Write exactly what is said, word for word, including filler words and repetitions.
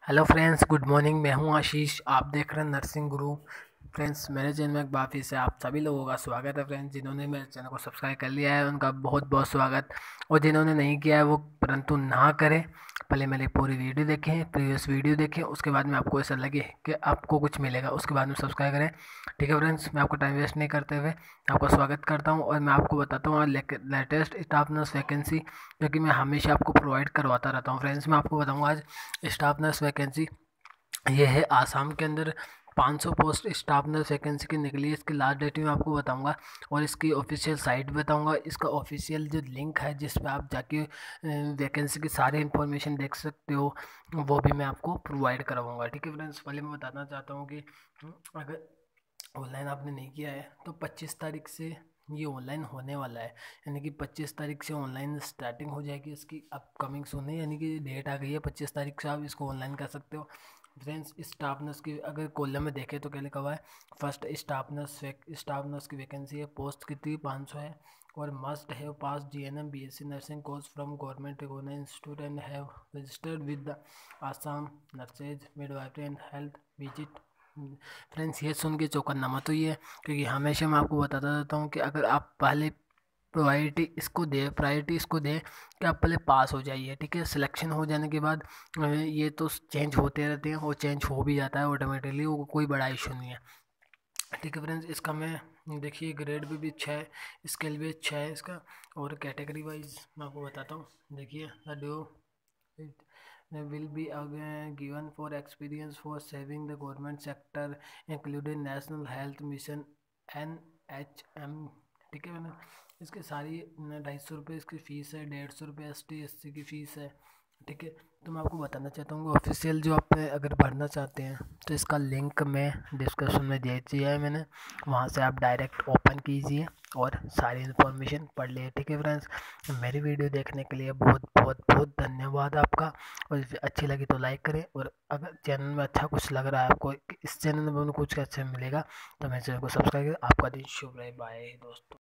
Hello friends, good morning. मैं हूं आशीष, आप देख रहे हैं नर्सिंग गुरु। फ्रेंड्स, मेरे चैनल में एक बार फिर से आप सभी लोगों का स्वागत है। फ्रेंड्स, जिन्होंने मेरे चैनल को सब्सक्राइब कर लिया है उनका बहुत बहुत स्वागत, और जिन्होंने नहीं किया है वो परंतु ना करें। पहले मेरी पूरी वीडियो देखें, प्रीवियस वीडियो देखें, उसके बाद में आपको ऐसा लगे कि आपको कुछ मिलेगा, उसके बाद में सब्सक्राइब करें। ठीक है फ्रेंड्स, मैं आपको टाइम वेस्ट नहीं करते हुए आपका स्वागत करता हूँ, और मैं आपको बताता हूँ लेटेस्ट स्टाफ नर्स वैकेंसी जो कि मैं हमेशा आपको प्रोवाइड करवाता रहता हूँ। फ्रेंड्स, मैं आपको बताऊँगा आज स्टाफ नर्स वैकेंसी ये है आसाम के अंदर पाँच सौ पोस्ट स्टाफ नर्स वैकेंसी की निकली है। इसकी लास्ट डेट मैं आपको बताऊंगा, और इसकी ऑफिशियल साइट बताऊंगा। इसका ऑफिशियल जो लिंक है जिस पे आप जाके वैकेंसी की सारी इन्फॉर्मेशन देख सकते हो, वो भी मैं आपको प्रोवाइड करवाऊंगा। ठीक है फ्रेंड्स, पहले मैं बताना चाहता हूँ कि अगर ऑनलाइन आपने नहीं किया है तो पच्चीस तारीख से ये ऑनलाइन होने वाला है, यानी कि पच्चीस तारीख से ऑनलाइन स्टार्टिंग हो जाएगी इसकी अपकमिंग सुने, यानी कि डेट आ गई है पच्चीस तारीख से आप इसको ऑनलाइन कर सकते हो। फ्रेंड्स, स्टाफ नर्स की अगर कॉलम में देखें तो क्या लिखा हुआ है, first staff nurse staff nurse की वैकेंसी है, पोस्ट कितनी पाँच सौ है, और must have pass G N M B S C nursing course from government recognised institute and have registered with the Assam nurses midwifery and health visit. Friends, ये सुन के चौकन्ना मत होइए, क्योंकि हमेशा मैं आपको बताता रहता हूँ कि अगर आप पहले प्रायोरिटी इसको दे प्रायोरिटी इसको दे कि आप पहले पास हो जाइए। ठीक है, सिलेक्शन हो जाने के बाद अ, ये तो चेंज होते रहते हैं, वो चेंज हो भी जाता है ऑटोमेटिकली, वो कोई बड़ा इशू नहीं है। ठीक है फ्रेंड्स, इसका मैं देखिए ग्रेड भी, भी अच्छा है, स्केल भी अच्छा है इसका, और कैटेगरी वाइज मैं आपको बताता हूँ। देखिए due will be again given for experience for saving the government sector including national health mission N H M. ठीक है मैंने इसकी सारी ढाई सौ रुपये इसकी फ़ीस है, डेढ़ सौ रुपये एस टी एस सी की फ़ीस है। ठीक है, तो मैं आपको बताना चाहता हूँ कि ऑफिशियल जो आप अगर भरना चाहते हैं तो इसका लिंक मैं डिस्क्रिप्शन में दे दिया है मैंने, वहाँ से आप डायरेक्ट ओपन कीजिए और सारी इन्फॉर्मेशन पढ़ लिए। ठीक है फ्रेंड्स, मेरी वीडियो देखने के लिए बहुत बहुत बहुत धन्यवाद आपका, और अच्छी लगी तो लाइक करें, और अगर चैनल में अच्छा कुछ लग रहा है आपको, इस चैनल में कुछ अच्छा मिलेगा तो मेरे चैनल को सब्सक्राइब करें। आपका दिन शुभ रहे। बाय दोस्तों।